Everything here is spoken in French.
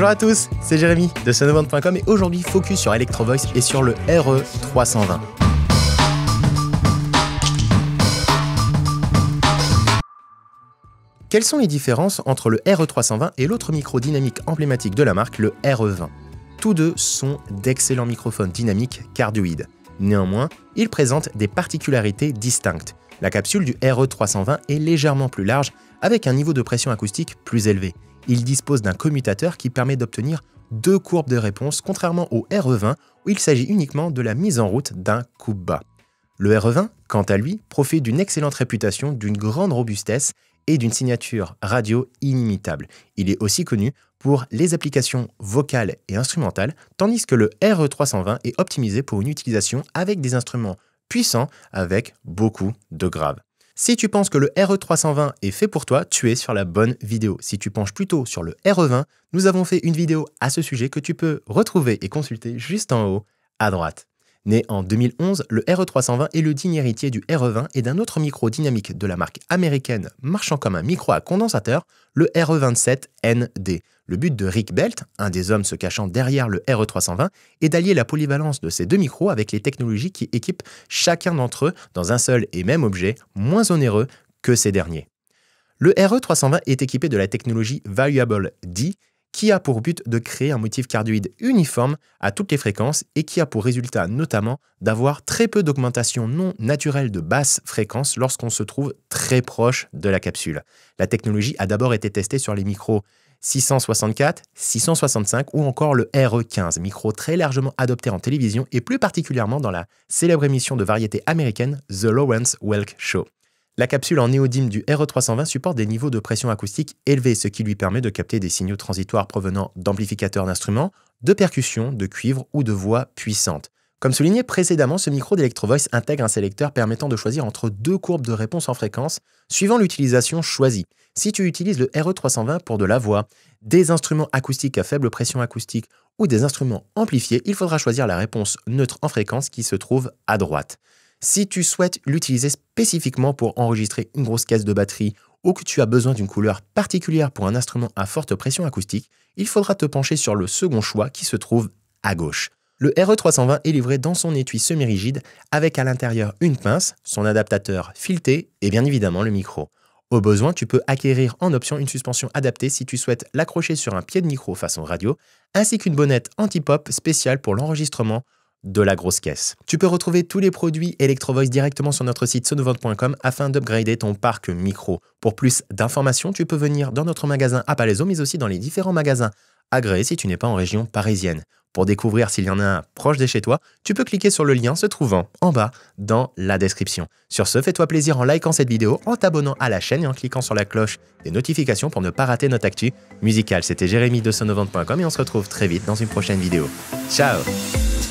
Bonjour à tous, c'est Jérémy de Sonovant.com et aujourd'hui focus sur Electro Voice et sur le RE320. Quelles sont les différences entre le RE320 et l'autre micro dynamique emblématique de la marque, le RE20? Tous deux sont d'excellents microphones dynamiques cardioïdes. Néanmoins, ils présentent des particularités distinctes. La capsule du RE320 est légèrement plus large avec un niveau de pression acoustique plus élevé. Il dispose d'un commutateur qui permet d'obtenir deux courbes de réponse contrairement au RE20 où il s'agit uniquement de la mise en route d'un coupe-bas. Le RE20, quant à lui, profite d'une excellente réputation, d'une grande robustesse et d'une signature radio inimitable. Il est aussi connu pour les applications vocales et instrumentales, tandis que le RE320 est optimisé pour une utilisation avec des instruments puissants avec beaucoup de graves. Si tu penses que le RE320 est fait pour toi, tu es sur la bonne vidéo. Si tu penches plutôt sur le RE20, nous avons fait une vidéo à ce sujet que tu peux retrouver et consulter juste en haut à droite. Né en 2011, le RE320 est le digne héritier du RE20 et d'un autre micro dynamique de la marque américaine marchant comme un micro à condensateur, le RE27ND. Le but de Rick Belt, un des hommes se cachant derrière le RE320, est d'allier la polyvalence de ces deux micros avec les technologies qui équipent chacun d'entre eux dans un seul et même objet, moins onéreux que ces derniers. Le RE320 est équipé de la technologie Variable D, qui a pour but de créer un motif cardioïde uniforme à toutes les fréquences et qui a pour résultat notamment d'avoir très peu d'augmentation non naturelle de basse fréquence lorsqu'on se trouve très proche de la capsule. La technologie a d'abord été testée sur les micros 664, 665 ou encore le RE15, micro très largement adopté en télévision et plus particulièrement dans la célèbre émission de variété américaine The Lawrence Welk Show. La capsule en néodyme du RE320 supporte des niveaux de pression acoustique élevés, ce qui lui permet de capter des signaux transitoires provenant d'amplificateurs d'instruments, de percussions, de cuivre ou de voix puissantes. Comme souligné précédemment, ce micro d'Electro Voice intègre un sélecteur permettant de choisir entre deux courbes de réponse en fréquence, suivant l'utilisation choisie. Si tu utilises le RE320 pour de la voix, des instruments acoustiques à faible pression acoustique ou des instruments amplifiés, il faudra choisir la réponse neutre en fréquence qui se trouve à droite. Si tu souhaites l'utiliser spécifiquement pour enregistrer une grosse caisse de batterie ou que tu as besoin d'une couleur particulière pour un instrument à forte pression acoustique, il faudra te pencher sur le second choix qui se trouve à gauche. Le RE320 est livré dans son étui semi-rigide avec à l'intérieur une pince, son adaptateur fileté et bien évidemment le micro. Au besoin, tu peux acquérir en option une suspension adaptée si tu souhaites l'accrocher sur un pied de micro façon radio, ainsi qu'une bonnette anti-pop spéciale pour l'enregistrement de la grosse caisse. Tu peux retrouver tous les produits Electro Voice directement sur notre site sonovant.com afin d'upgrader ton parc micro. Pour plus d'informations, tu peux venir dans notre magasin à Palaiseau, mais aussi dans les différents magasins agréés si tu n'es pas en région parisienne. Pour découvrir s'il y en a un proche de chez toi, tu peux cliquer sur le lien se trouvant en bas dans la description. Sur ce, fais-toi plaisir en likant cette vidéo, en t'abonnant à la chaîne et en cliquant sur la cloche des notifications pour ne pas rater notre actu musicale. C'était Jérémy de Sonovant.com et on se retrouve très vite dans une prochaine vidéo. Ciao!